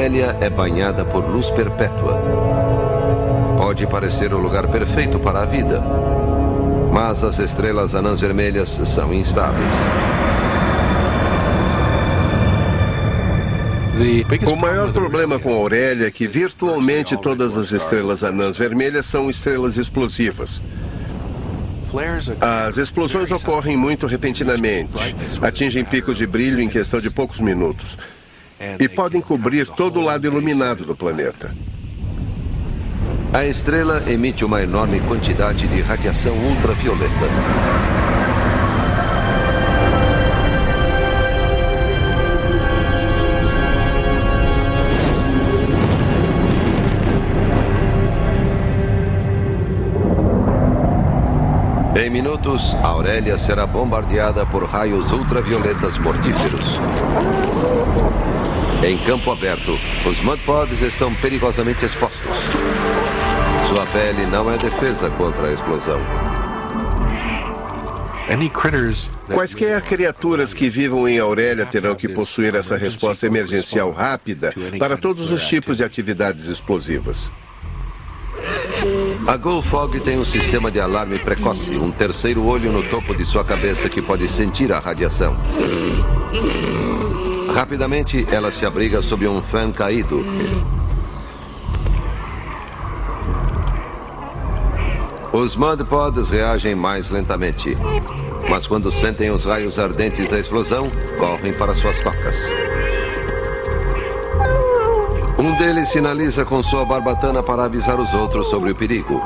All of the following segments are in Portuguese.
Aurélia é banhada por luz perpétua. Pode parecer o lugar perfeito para a vida, mas as estrelas anãs vermelhas são instáveis. O maior problema com Aurélia é que virtualmente todas as estrelas anãs vermelhas são estrelas explosivas. As explosões ocorrem muito repentinamente, atingem picos de brilho em questão de poucos minutos e podem cobrir todo o lado iluminado do planeta. A estrela emite uma enorme quantidade de radiação ultravioleta. Em minutos, Aurélia será bombardeada por raios ultravioletas mortíferos. Em campo aberto, os Mudpods estão perigosamente expostos. Sua pele não é defesa contra a explosão. Quaisquer criaturas que vivam em Aurélia terão que possuir essa resposta emergencial rápida para todos os tipos de atividades explosivas. A Gullfog tem um sistema de alarme precoce, um terceiro olho no topo de sua cabeça que pode sentir a radiação. Rapidamente, ela se abriga sob um fã caído. Os Mudpods reagem mais lentamente, mas quando sentem os raios ardentes da explosão, correm para suas tocas. Um deles sinaliza com sua barbatana para avisar os outros sobre o perigo.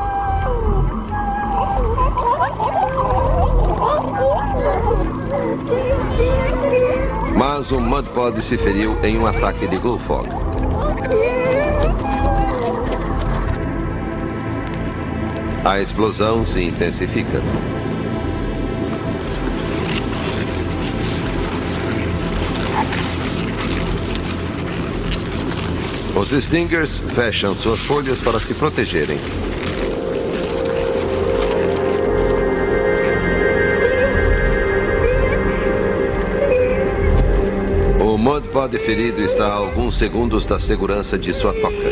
Mas um Mudpod se feriu em um ataque de Gullfog. A explosão se intensifica. Os Stingers fecham suas folhas para se protegerem. O Mudpod ferido está a alguns segundos da segurança de sua toca.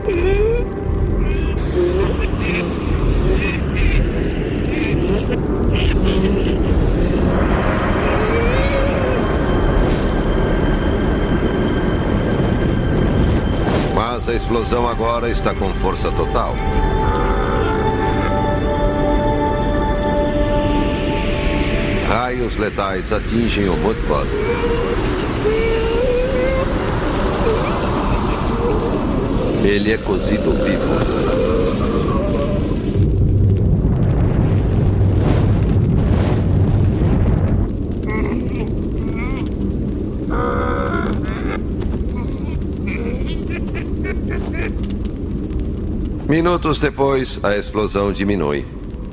Mas a explosão agora está com força total. Raios letais atingem o Mudpod. Ele é cozido vivo. Minutos depois, a explosão diminui.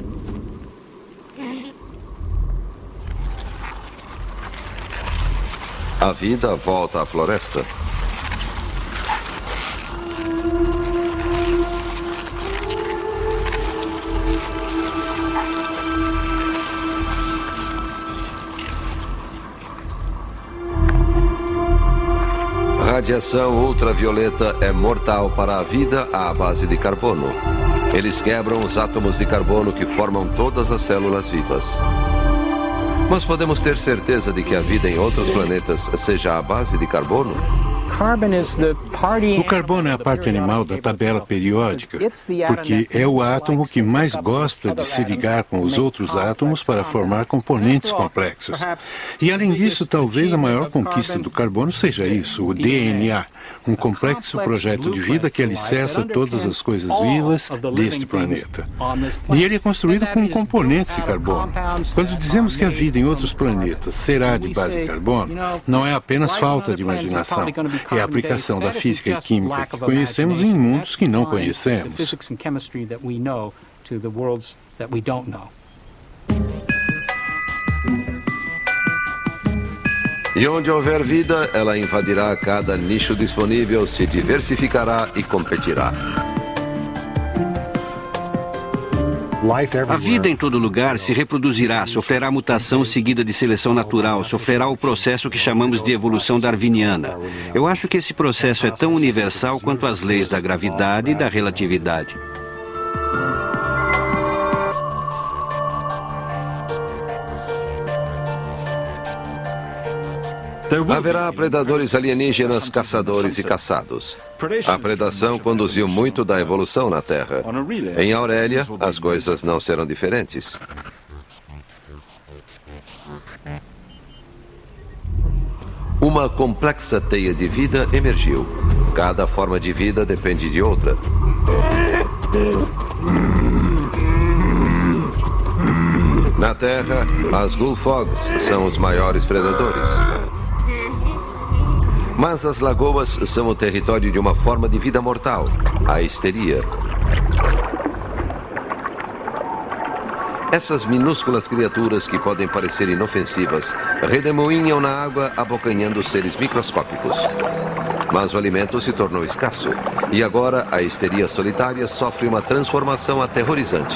A vida volta à floresta. A radiação ultravioleta é mortal para a vida à base de carbono. Eles quebram os átomos de carbono que formam todas as células vivas. Mas podemos ter certeza de que a vida em outros planetas seja à base de carbono? O carbono é a parte animal da tabela periódica, porque é o átomo que mais gosta de se ligar com os outros átomos para formar componentes complexos. E, além disso, talvez a maior conquista do carbono seja isso, o DNA, um complexo projeto de vida que alicerça todas as coisas vivas deste planeta. E ele é construído com componentes de carbono. Quando dizemos que a vida em outros planetas será de base de carbono, não é apenas falta de imaginação. É a aplicação da física e química que conhecemos em mundos que não conhecemos. E onde houver vida, ela invadirá cada nicho disponível, se diversificará e competirá. A vida em todo lugar se reproduzirá, sofrerá mutação seguida de seleção natural, sofrerá o processo que chamamos de evolução darwiniana. Eu acho que esse processo é tão universal quanto as leis da gravidade e da relatividade. Haverá predadores alienígenas, caçadores e caçados. A predação conduziu muito da evolução na Terra. Em Aurélia, as coisas não serão diferentes. Uma complexa teia de vida emergiu. Cada forma de vida depende de outra. Na Terra, as Gullfogs são os maiores predadores. Mas as lagoas são o território de uma forma de vida mortal, a histeria. Essas minúsculas criaturas que podem parecer inofensivas redemoinham na água, abocanhando seres microscópicos. Mas o alimento se tornou escasso, e agora a histeria solitária sofre uma transformação aterrorizante.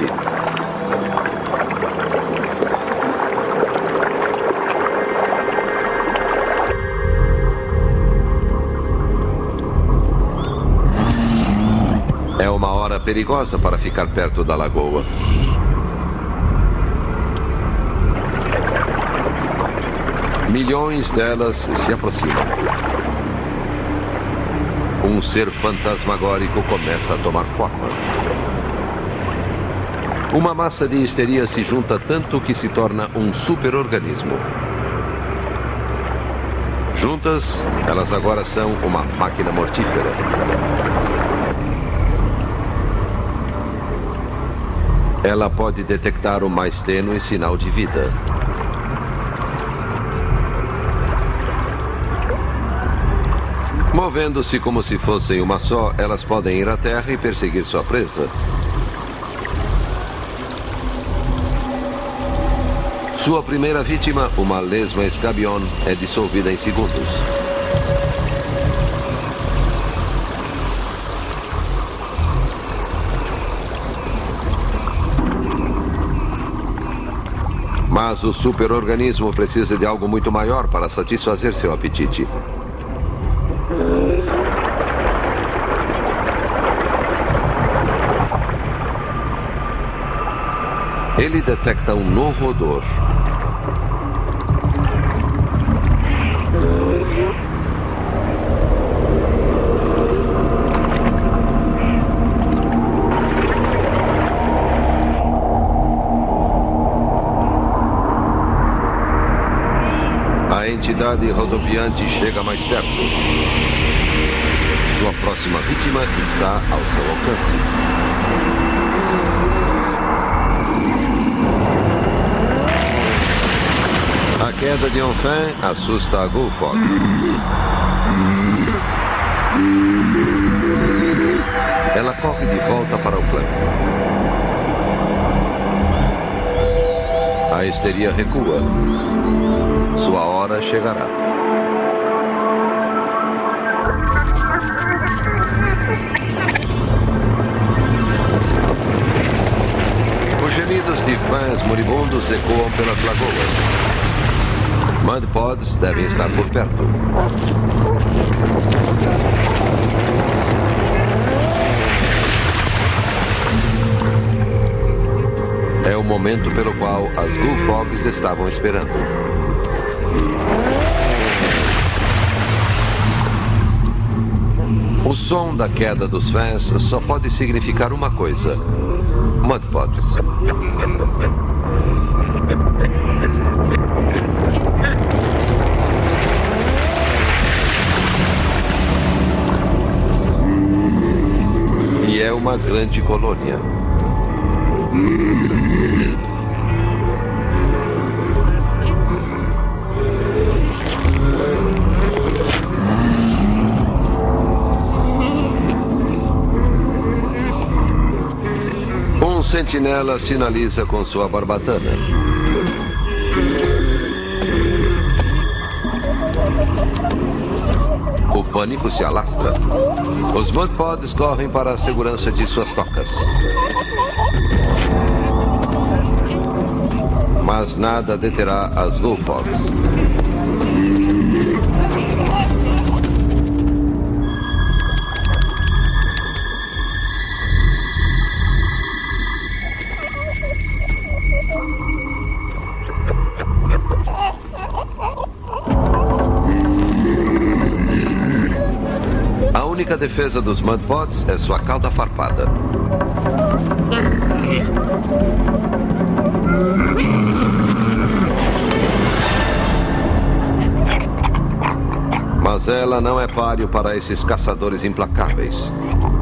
É uma hora perigosa para ficar perto da lagoa. Milhões delas se aproximam. Um ser fantasmagórico começa a tomar forma. Uma massa de histeria se junta tanto que se torna um superorganismo. Juntas, elas agora são uma máquina mortífera. Ela pode detectar o mais tênue sinal de vida. Movendo-se como se fossem uma só, elas podem ir à Terra e perseguir sua presa. Sua primeira vítima, uma lesma escabion, é dissolvida em segundos. Mas o superorganismo precisa de algo muito maior para satisfazer seu apetite. Ele detecta um novo odor. A entidade rodopiante chega mais perto. Sua próxima vítima está ao seu alcance. A queda de Enfin assusta a Gullfog. Ela corre de volta para o clã. A histeria recua. Sua hora chegará. Os gemidos de fãs moribundos ecoam pelas lagoas. Mudpods devem estar por perto. É o momento pelo qual as Gullfogs estavam esperando. O som da queda dos fãs só pode significar uma coisa: Mudpods. E é uma grande colônia. Um sentinela sinaliza com sua barbatana. O pânico se alastra. Os Mudpods correm para a segurança de suas tocas. Mas nada deterá as Gullfogs. A única defesa dos Mudpods é sua cauda farpada. Mas ela não é páreo para esses caçadores implacáveis.